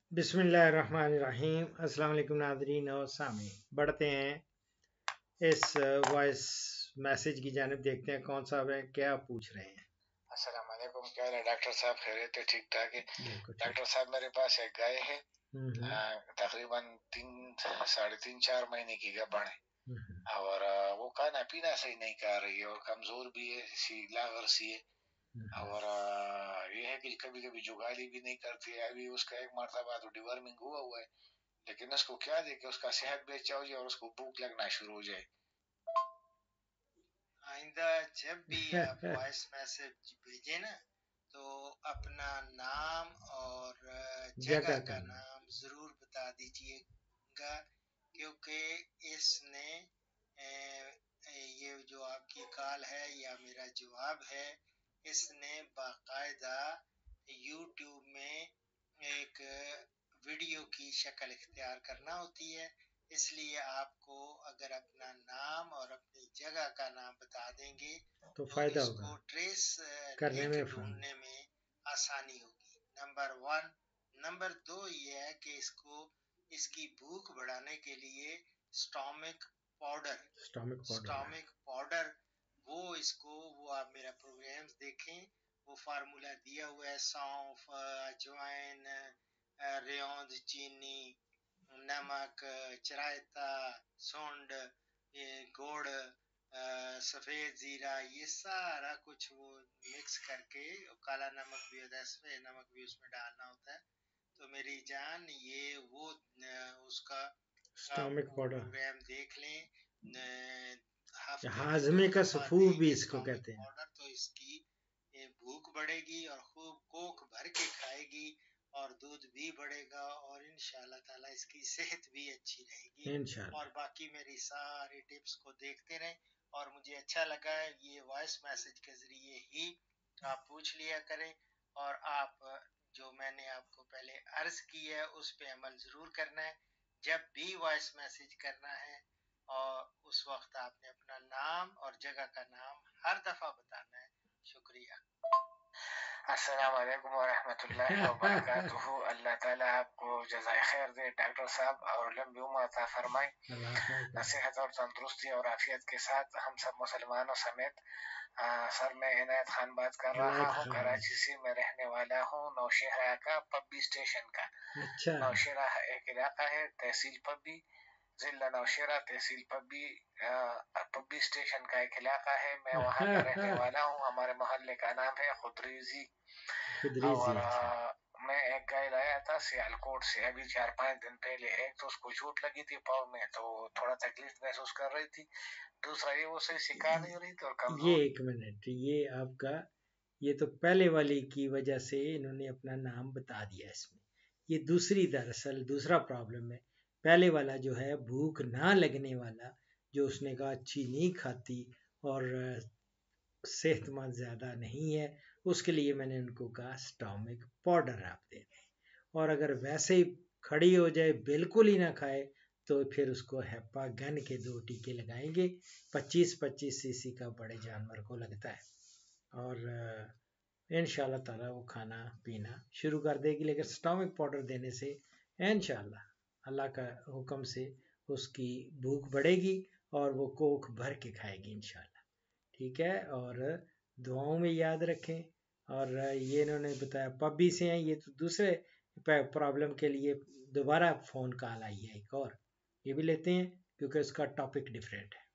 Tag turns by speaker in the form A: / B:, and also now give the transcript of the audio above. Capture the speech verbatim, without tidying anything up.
A: بسم اللہ الرحمن الرحیم۔ السلام علیکم ناظرین اور سامعین، بڑھتے ہیں اس وائس میسج کی جانب، دیکھتے ہیں کون صاحب ہے کیا پوچھ رہے ہیں۔
B: السلام علیکم، کیا حال ہے ڈاکٹر صاحب؟ خیریت ہے؟ ٹھیک ٹھاک ہے
A: بالکل ٹھیک۔
B: ڈاکٹر صاحب میرے پاس ایک گائے ہے،
A: ہم ہم
B: آ، تقریباً تین ساڑھے تین چار مہینے کی گبن ہے،
A: ہم ہم۔
B: اور آ، وہ کھانا پینا صحیح نہیں کر رہی ہے اور کمزور بھی ہے، سی لاغر سی ہے، اور آ، یہ ہے کہ کبھی کبھی جگالی بھی نہیں کرتی ہے۔ ابھی اس کا ایک مرتبہ تو ڈیورمنگ ہوا ہوا ہے، لیکن اس کو کیا دے کہ اس کا صحت بھی اچھا ہو جائے اور اس کو بھوک لگنا شروع ہو جائے۔ آئندہ جب بھی آپ وائس میسج بھیجیں نا تو اپنا نام اور جگہ کا نام ضرور بتا دیجئے گا، کیونکہ اس نے یہ جو آپ کی کال ہے یا میرا جواب ہے، اس نے باقاعدہ یوٹیوب میں ایک ویڈیو کی شکل اختیار کرنا ہوتی ہے، اس لیے آپ کو اگر اپنا نام اور اپنی جگہ کا نام بتا دیں گے
A: تو فائدہ
B: اس
A: ہوگا،
B: کو ٹریس
A: کرنے میں
B: ڈھونڈنے میں آسانی ہوگی۔ Number one. نمبر دو یہ ہے کہ اس کو اس کی بھوک بڑھانے کے لیے stomach powder
A: stomach powder
B: stomach powder وہ اس کو وہ آپ میرا پروگرامز دیکھیں، وہ فارمولا دیا ہوا ہے، سونف، اجوائن، ریوند، چینی، نمک، چرائتا، سونڈ، گوڑ، سفید زیرہ، یہ سارا کچھ وہ مکس کر کے، کالا نمک بھی ہوتا ہے، سفید نمک بھی اس میں ڈالنا ہوتا ہے۔ تو میری جان یہ وہ اس کا
A: سٹامک پاؤڈر
B: پروگرام دیکھ لیں،
A: ہاضمے کا سفور بھی اس کو کہتے ہیں۔
B: پاؤڈر تو اس کی بھوک بڑھے گی اور خوب کوک بھر کے کھائے گی اور دودھ بھی بڑھے گا، اور انشاءاللہ تعالی اس کی صحت بھی اچھی رہے گی۔
A: انشاءاللہ۔
B: اور باقی میری ساری ٹپس کو دیکھتے رہیں، اور مجھے اچھا لگا ہے یہ وائس میسج کے ذریعے ہی آپ پوچھ لیا کریں، اور آپ جو میں نے آپ کو پہلے عرض کی ہے اس پہ عمل ضرور کرنا ہے۔ جب بھی وائس میسج کرنا ہے اور اس وقت آپ نے اپنا نام اور جگہ کا نام ہر دفعہ بتانا ہے۔ شکریہ۔ السلام علیکم ورحمۃ اللہ وبرکاتہ۔ اللہ تعالیٰ آپ کو جزائے خیر دے ڈاکٹر صاحب، اور لمبی عمر عطا فرمائے، صحت اور تندرستی اور عافیت کے ساتھ ہم سب مسلمانوں سمیت۔ سر میں عنایت خان بات کر رہا ہوں، کراچی سے میں رہنے والا ہوں، نوشہرہ کا پبی اسٹیشن کا۔ نوشہرہ ایک علاقہ ہے، تحصیل پبی، ضلع نوشہرہ، تحصیل پبی، پبی اسٹیشن کا ایک علاقہ ہے، میں وہاں کا رہنے والا ہوں۔ ہمارے محلے کا نام ہے خدریزی، اور میں ایک گائے لایا تھا سیالکوٹ سے ابھی چار پانچ دن پہلے۔ ایک تو اس کو چوٹ لگی تھی پاؤں میں تو تھوڑا تکلیف محسوس کر رہی تھی، دوسرا یہ وہ صحیح سکھا نہیں رہی تھی اور کمزور۔
A: یہ ایک منٹ، یہ آپ کا یہ تو پہلے والی کی وجہ سے انہوں نے اپنا نام بتا دیا اس میں، یہ دوسری دراصل دوسرا پرابلم ہے۔ پہلے والا جو ہے بھوک نہ لگنے والا، جو اس نے کہا اچھی نہیں کھاتی اور صحت مند زیادہ نہیں ہے، اس کے لیے میں نے ان کو کہا سٹامک پاؤڈر آپ دے دیں، اور اگر ویسے ہی کھڑی ہو جائے بالکل ہی نہ کھائے تو پھر اس کو ہیپا گن کے دو ٹیکے لگائیں گے، پچیس پچیس سی سی کا بڑے جانور کو لگتا ہے، اور انشاءاللہ تعالی وہ کھانا پینا شروع کر دے گی۔ لیکن سٹامک پاؤڈر دینے سے انشاءاللہ اللہ کا حکم سے اس کی بھوک بڑھے گی اور وہ کوک بھر کے کھائے گی انشاءاللہ، ٹھیک ہے۔ اور دعاؤں میں یاد رکھیں، اور یہ انہوں نے بتایا پبی سے ہیں، یہ تو دوسرے پرابلم کے لیے دوبارہ فون کال آئی ہے ایک اور، یہ بھی لیتے ہیں کیونکہ اس کا ٹاپک ڈیفرنٹ ہے۔